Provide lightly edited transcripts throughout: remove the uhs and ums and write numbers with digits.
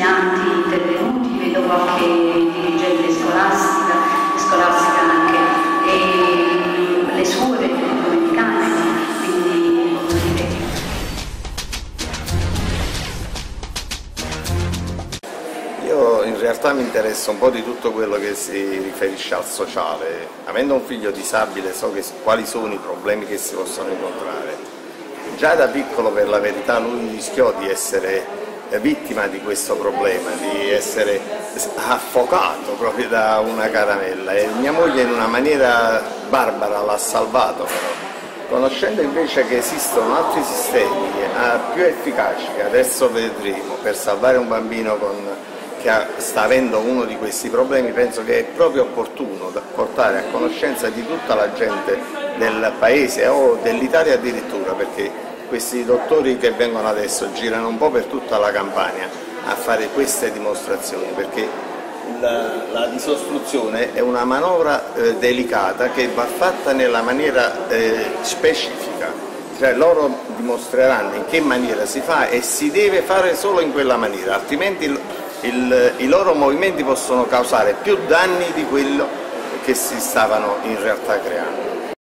insegnanti intervenuti, vedo qualche dirigente scolastica anche, e le suore domenicane, quindi Io in realtà mi interessa un po' di tutto quello che si riferisce al sociale. Avendo un figlio disabile so quali sono i problemi che si possono incontrare. Già da piccolo, per la verità, lui rischiò di essere vittima di questo problema, di essere affocato proprio da una caramella, e mia moglie in una maniera barbara l'ha salvato però. Conoscendo invece che esistono altri sistemi più efficaci, che adesso vedremo, per salvare un bambino che sta avendo uno di questi problemi, penso che è proprio opportuno portare a conoscenza di tutta la gente del paese o dell'Italia addirittura, perché questi dottori che vengono adesso girano un po' per tutta la Campania a fare queste dimostrazioni, perché la disostruzione è una manovra delicata che va fatta nella maniera specifica, cioè loro dimostreranno in che maniera si fa e si deve fare solo in quella maniera, altrimenti i loro movimenti possono causare più danni di quello che si stavano in realtà creando.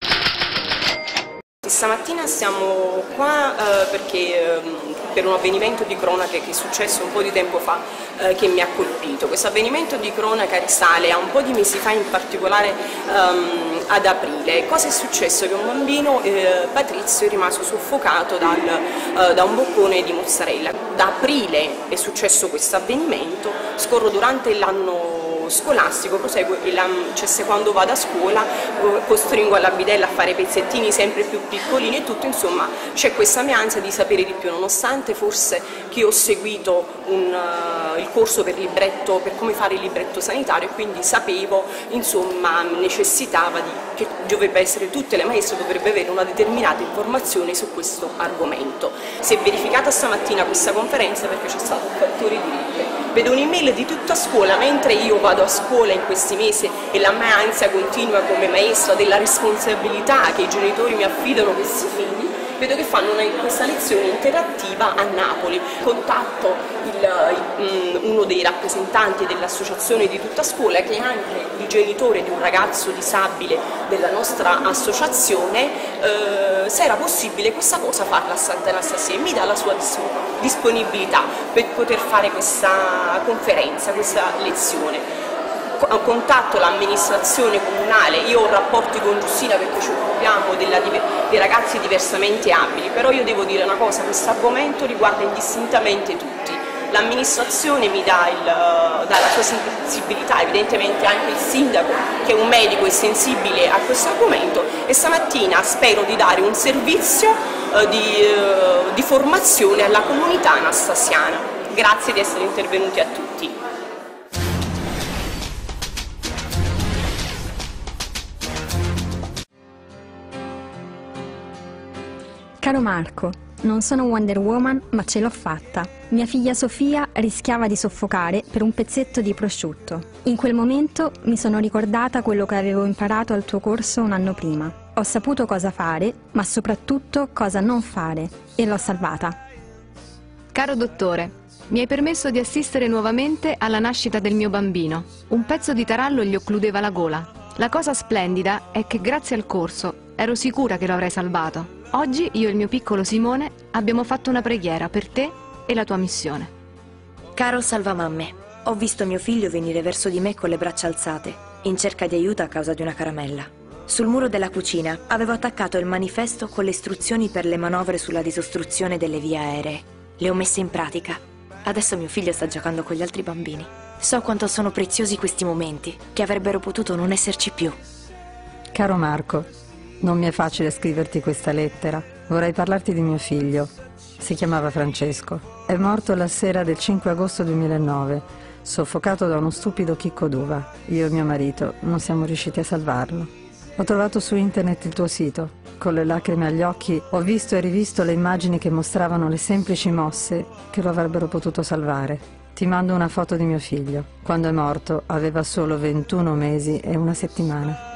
Stamattina siamo qua perché per un avvenimento di cronaca che è successo un po' di tempo fa che mi ha colpito. Questo avvenimento di cronaca risale a un po' di mesi fa, in particolare ad aprile. Cosa è successo? Che un bambino, Patrizio, è rimasto soffocato da un boccone di mozzarella. Da aprile è successo questo avvenimento, scorro durante l'anno scolastico, prosegue, cioè quando vado a scuola costringo alla bidella a fare pezzettini sempre più piccolini e tutto, insomma c'è questa mia ansia di sapere di più, nonostante forse che ho seguito il corso per come fare il libretto sanitario, e quindi sapevo, insomma, necessitava che dovrebbe essere, tutte le maestre dovrebbero avere una determinata informazione su questo argomento. Si è verificata stamattina questa conferenza perché c'è stato un fattore di rete. Vedo un'email di tutta scuola, mentre io vado a scuola in questi mesi e la mia ansia continua come maestra della responsabilità che i genitori mi affidano questi figli, vedo che fanno questa lezione interattiva a Napoli. Contatto uno dei rappresentanti dell'associazione di tutta scuola, che è anche il genitore di un ragazzo disabile della nostra associazione, se era possibile questa cosa farla a Sant'Anastasia, e mi dà la sua disponibilità per poter fare questa conferenza, questa lezione. Contatto l'amministrazione comunale, io ho rapporti con Giustina perché ci occupiamo dei ragazzi diversamente abili, però io devo dire una cosa: questo argomento riguarda indistintamente tutti. L'amministrazione mi dà la sua sensibilità, evidentemente anche il sindaco, che è un medico e sensibile a questo argomento, e stamattina spero di dare un servizio di formazione alla comunità anastasiana. Grazie di essere intervenuti a tutti. Caro Marco, non sono Wonder Woman, ma ce l'ho fatta. Mia figlia Sofia rischiava di soffocare per un pezzetto di prosciutto. In quel momento mi sono ricordata quello che avevo imparato al tuo corso un anno prima. Ho saputo cosa fare, ma soprattutto cosa non fare, e l'ho salvata. Caro dottore, mi hai permesso di assistere nuovamente alla nascita del mio bambino. Un pezzo di tarallo gli occludeva la gola. La cosa splendida è che grazie al corso ero sicura che lo avrei salvato. Oggi io e il mio piccolo Simone abbiamo fatto una preghiera per te e la tua missione. Caro Salvamamme, ho visto mio figlio venire verso di me con le braccia alzate, in cerca di aiuto a causa di una caramella. Sul muro della cucina avevo attaccato il manifesto con le istruzioni per le manovre sulla disostruzione delle vie aeree. Le ho messe in pratica. Adesso mio figlio sta giocando con gli altri bambini. So quanto sono preziosi questi momenti, che avrebbero potuto non esserci più. Caro Marco, non mi è facile scriverti questa lettera. Vorrei parlarti di mio figlio. Si chiamava Francesco. È morto la sera del 5 agosto 2009, soffocato da uno stupido chicco d'uva. Io e mio marito non siamo riusciti a salvarlo. Ho trovato su internet il tuo sito. Con le lacrime agli occhi ho visto e rivisto le immagini che mostravano le semplici mosse che lo avrebbero potuto salvare. Ti mando una foto di mio figlio. Quando è morto aveva solo 21 mesi e una settimana.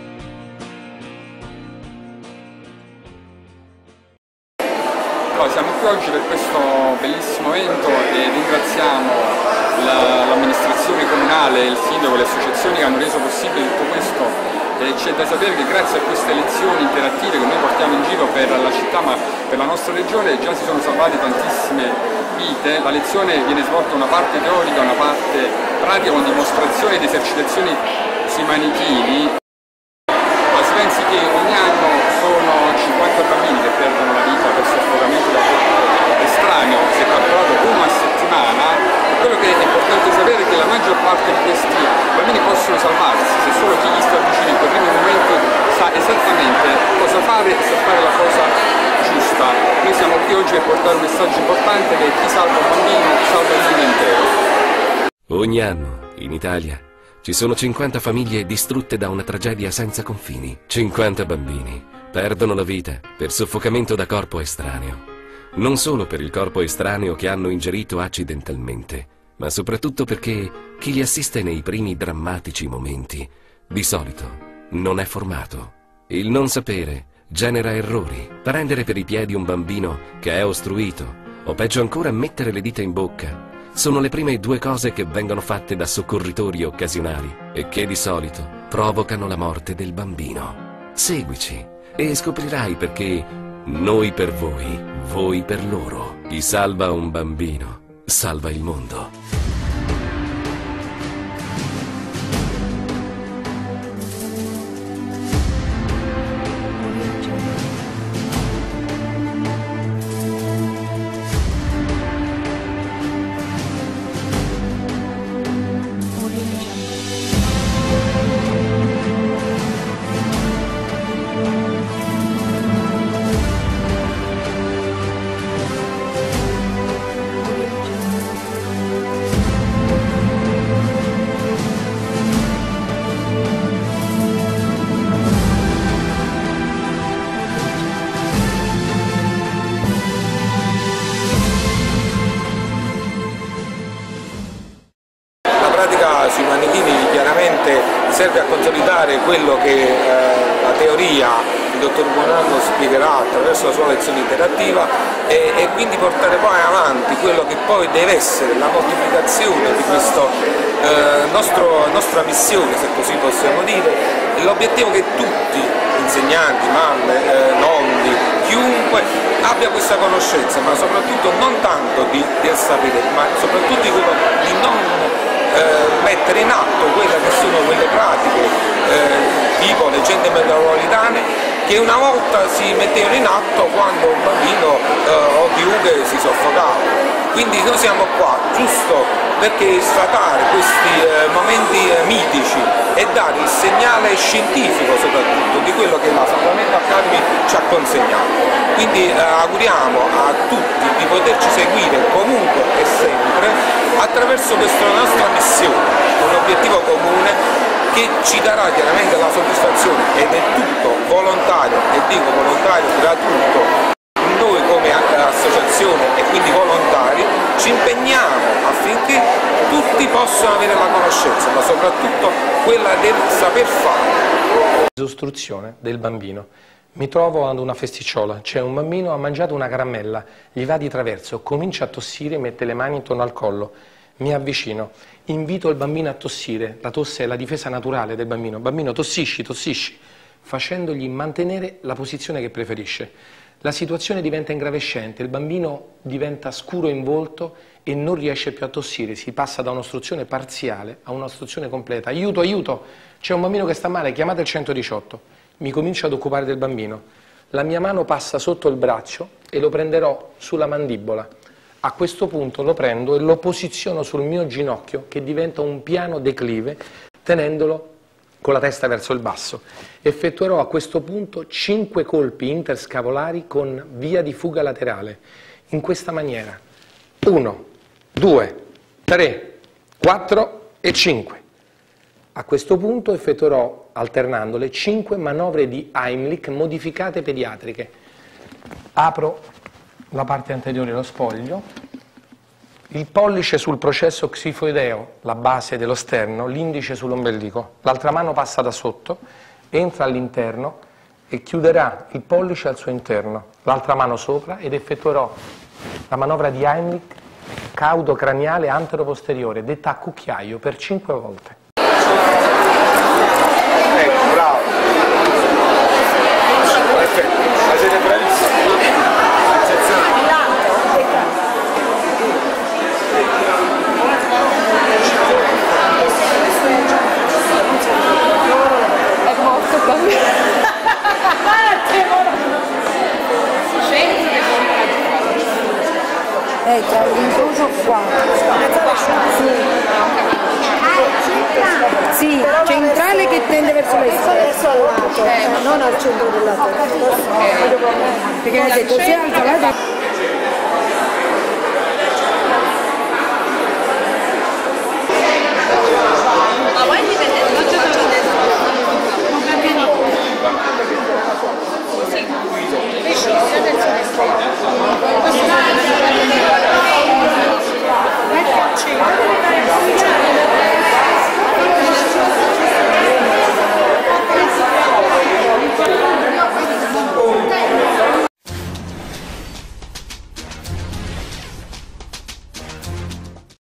Siamo Siamo qui oggi per questo bellissimo evento e ringraziamo l'amministrazione comunale, il sindaco, le associazioni che hanno reso possibile tutto questo. C'è da sapere che grazie a queste lezioni interattive che noi portiamo in giro per la città ma per la nostra regione già si sono salvate tantissime vite. La lezione viene svolta una parte teorica, una parte pratica con dimostrazioni ed esercitazioni sui manichini. Ma si pensi che ogni anno sono 50 bambini che perdono la vita per soffocamento da corpo estraneo, si è calcolato uno a settimana. Quello che è importante sapere è che la maggior parte di questi bambini possono salvarsi se solo chi gli sta vicino in quei primi momenti sa esattamente cosa fare e sa fare la cosa giusta. Noi siamo qui oggi per portare un messaggio importante che chi salva un bambino salva il mondo intero. Ogni anno in Italia ci sono 50 famiglie distrutte da una tragedia senza confini. 50 bambini perdono la vita per soffocamento da corpo estraneo. Non solo per il corpo estraneo che hanno ingerito accidentalmente, ma soprattutto perché chi li assiste nei primi drammatici momenti, di solito, non è formato. Il non sapere genera errori. Prendere per i piedi un bambino che è ostruito, o peggio ancora mettere le dita in bocca, sono le prime due cose che vengono fatte da soccorritori occasionali e che di solito provocano la morte del bambino. Seguici e scoprirai perché noi per voi, voi per loro. Chi salva un bambino, salva il mondo. Sui manichini chiaramente serve a consolidare quello che la teoria il dottor Buonanno spiegherà attraverso la sua lezione interattiva e quindi portare poi avanti quello che poi deve essere la moltiplicazione di questa nostra missione, se così possiamo dire, l'obiettivo che tutti, insegnanti, mamme, nonni, chiunque abbia questa conoscenza, ma soprattutto non tanto del sapere, ma soprattutto di non mettere in atto quelle che sono quelle pratiche tipo leggende metropolitane che una volta si mettevano in atto quando un bambino o chiunque si soffocava. Quindi noi siamo qua giusto perché sfatare questi momenti mitici e dare il segnale scientifico soprattutto di quello che la Sacramento Academy ci ha consegnato. Quindi auguriamo a tutti di poterci seguire comunque e sempre attraverso questa nostra missione, un obiettivo comune che ci darà chiaramente la soddisfazione ed è tutto volontario, e dico volontario, gratuito. Noi come associazione e quindi volontari ci impegniamo affinché tutti possano avere la conoscenza, ma soprattutto quella del saper fare. Disostruzione del bambino. Mi trovo ad una festicciola, c'è un bambino, ha mangiato una caramella, gli va di traverso, comincia a tossire, mette le mani intorno al collo, mi avvicino, invito il bambino a tossire, la tosse è la difesa naturale del bambino, bambino tossisci, tossisci, facendogli mantenere la posizione che preferisce. La situazione diventa ingravescente, il bambino diventa scuro in volto e non riesce più a tossire, si passa da un'ostruzione parziale a un'ostruzione completa. Aiuto, aiuto, c'è un bambino che sta male, chiamate il 118. Mi comincio ad occupare del bambino. La mia mano passa sotto il braccio e lo prenderò sulla mandibola. A questo punto lo prendo e lo posiziono sul mio ginocchio, che diventa un piano declive, tenendolo con la testa verso il basso. Effettuerò a questo punto 5 colpi interscavolari con via di fuga laterale, in questa maniera. 1, 2, 3, 4 e 5. A questo punto effettuerò, alternandole, 5 manovre di Heimlich modificate pediatriche. Apro la parte anteriore dello spoglio, il pollice sul processo xifoideo, la base dello sterno, l'indice sull'ombelico, l'altra mano passa da sotto, entra all'interno e chiuderà il pollice al suo interno, l'altra mano sopra ed effettuerò la manovra di Heimlich caudo craniale antero-posteriore, detta a cucchiaio, per 5 volte. Ecco, bravo. Perfetto, ma siete bravissimi. È morto bambino. C'è l'incrocio qua. Sì, centrale che tende verso l'esterno, non al centro della testa. Perché mi ha detto se alza la testa.